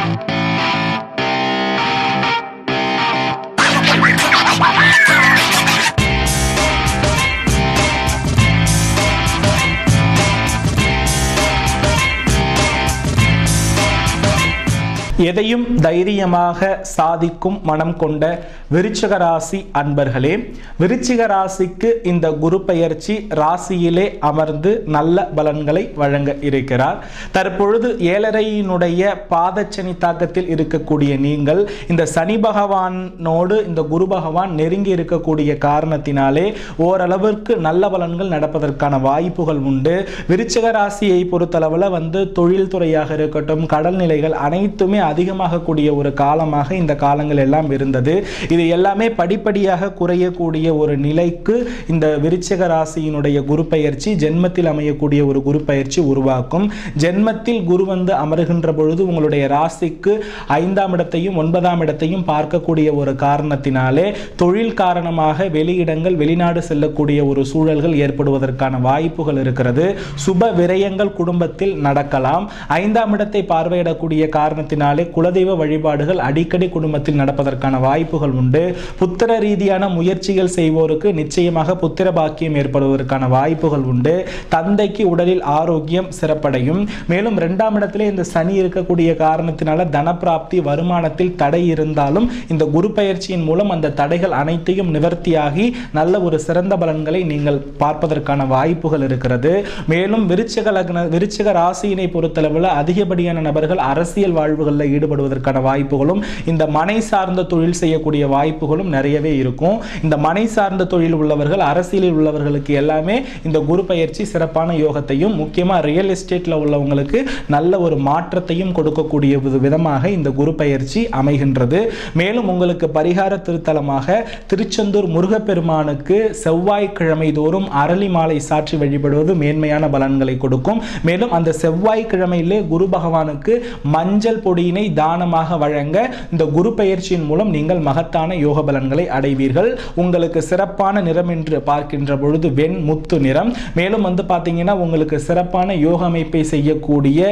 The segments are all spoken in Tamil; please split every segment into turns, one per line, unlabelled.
எதையும் தைரியமாக சாதிக்கும் மனம் கொண்ட விருச்சிக ராசி அன்பர்களே, விருச்சிக ராசிக்கு இந்த குரு பெயர்ச்சி ராசியிலே அமர்ந்து நல்ல பலன்களை வழங்க இருக்கிறார். தற்பொழுது ஏழரையினுடைய பாதச்சனி தாக்கத்தில் இருக்கக்கூடிய நீங்கள் இந்த சனி பகவானோடு இந்த குரு பகவான் நெருங்கி இருக்கக்கூடிய காரணத்தினாலே ஓரளவிற்கு நல்ல பலன்கள் நடப்பதற்கான வாய்ப்புகள் உண்டு. விருச்சிக ராசியை பொறுத்தளவில் தொழில் துறையாக இருக்கட்டும், கடல் நிலைகள் அனைத்துமே அதிகமாக கூடிய ஒரு காலமாக இந்த காலங்கள் எல்லாம் இருந்தது. இது எல்லாமே படிப்படியாக குறையக்கூடிய ஒரு நிலைக்கு இந்த விருச்சிக ராசியினுடைய குரு பெயர்ச்சி ஜென்மத்தில் அமையக்கூடிய ஒரு குரு பெயர்ச்சி உருவாக்கும். ஜென்மத்தில் குரு அமருகின்ற பொழுது உங்களுடைய ராசிக்கு 5ஆம் இடத்தையும் 9ஆம் இடத்தையும் பார்க்கக்கூடிய ஒரு காரணத்தினாலே தொழில் காரணமாக வெளியிடங்கள் வெளிநாடு செல்லக்கூடிய ஒரு சூழல்கள் ஏற்படுவதற்கான வாய்ப்புகள் இருக்கிறது. சுப விரயங்கள் குடும்பத்தில் நடக்கலாம். 5ஆம் இடத்தை பார்வையிடக்கூடிய காரணத்தினாலே குலதெய்வ வழிபாடுகள் அடிக்கடி குடும்பத்தில் நடப்பதற்கான வாய்ப்புகள் உண்டு. புத்திர ரீதியான முயற்சிகள் செய்வோருக்கு நிச்சயமாக புத்திர பாக்கியம் ஏற்படுவதற்கான வாய்ப்புகள் உண்டு. தந்தைக்கு உடலில் ஆரோக்கியம் சிறப்படையும். மேலும் 2ஆம் இடத்திலே இந்த சனி இருக்கக்கூடிய காரணத்தினால தனப்பிராப்தி வருமானத்தில் தடை இருந்தாலும் இந்த குரு பெயர்ச்சியின் மூலம் அந்த தடைகள் அனைத்தையும் நிவர்த்தியாகி நல்ல ஒரு சிறந்த பலன்களை நீங்கள் பார்ப்பதற்கான வாய்ப்புகள் இருக்கிறது. மேலும் விருச்சிக ராசியினை பொறுத்தளவில் அதிகப்படியான நபர்கள் அரசியல் வாழ்வுகளில் ஈடுபடுவதற்கான வாய்ப்புகளும் இந்த மனை சார்ந்த தொழில் செய்யக்கூடிய வாய்ப்புகளும் நிறையவே இருக்கும். இந்த மனை சார்ந்த தொழில் உள்ளவர்கள், அரசியலில் உள்ளவர்களுக்கு எல்லாமே இந்த குரு பெயர்ச்சி சிறப்பான யோகத்தையும், முக்கியமாக ரியல் எஸ்டேட்ல உள்ளவங்களுக்கு நல்ல ஒரு மாற்றத்தையும் கொடுக்கக்கூடிய விதமாக இந்த குரு பெயர்ச்சி அமைகின்றது. மேலும் உங்களுக்கு பரிகார திருத்தலமாக திருச்செந்தூர் முருகப்பெருமானுக்கு செவ்வாய்க்கிழமை தோறும் அரளி மாலை சாற்றி வழிபடுவது மேன்மையான பலன்களை கொடுக்கும். மேலும் அந்த செவ்வாய்க்கிழமையிலே குரு பகவானுக்கு மஞ்சள் பொடியினை தானமாக வழங்க இந்த குரு பெயர்ச்சியின் மூலம் நீங்கள் மகத்தான யோக பலன்களை அடைவீர்கள். உங்களுக்கு சிறப்பான நிறம் என்று பார்க்கின்ற பொழுது வெண் முத்து நிறம். மேலும் பாத்தீங்கன்னா உங்களுக்கு சிறப்பான யோக அமைப்பை செய்யக்கூடிய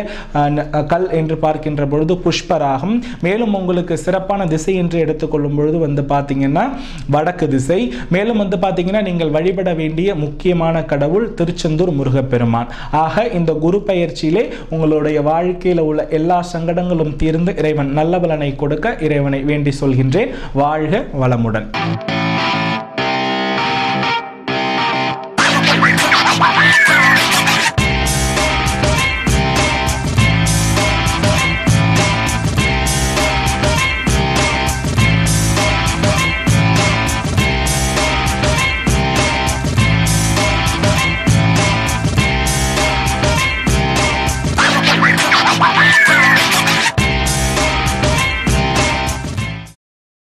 கல் என்று பார்க்கின்ற பொழுது புஷ்பராகம். மேலும் உங்களுக்கு சிறப்பான திசை என்று எடுத்துக்கொள்ளும் பொழுது பாத்தீங்கன்னா வடக்கு திசை. மேலும் பாத்தீங்கன்னா நீங்கள் வழிபட வேண்டிய முக்கியமான கடவுள் திருச்செந்தூர் முருகப்பெருமான். ஆக இந்த குரு பெயர்ச்சியிலே உங்களுடைய வாழ்க்கையில் உள்ள எல்லா சங்கடங்களும் தீர்ந்து இறைவன் நல்ல பலனை கொடுக்க இறைவனை வேண்டி சொல்கின்றேன். வாழ்க வளமுடன்.